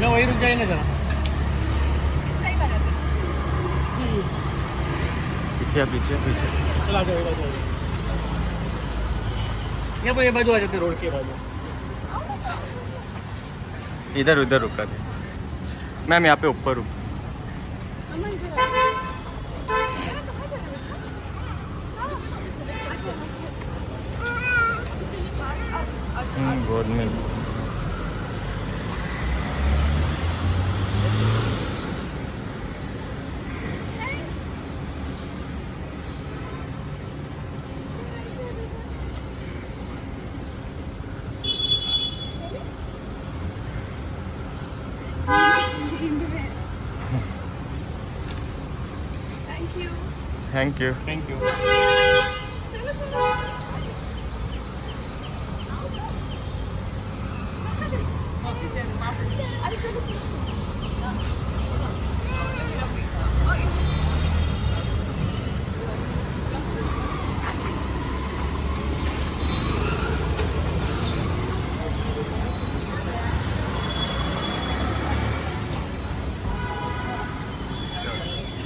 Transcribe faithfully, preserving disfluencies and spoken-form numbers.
मैं वही रुक जाए ना जरा। पीछे पीछे पीछे चला जाओ इधर जाओ। ये ये बाजू आ जाते रोड के बाजू। इधर उधर रुका दे मैम, यहाँ पे ऊपर रुक। गोद में Thank you. Thank you thank you.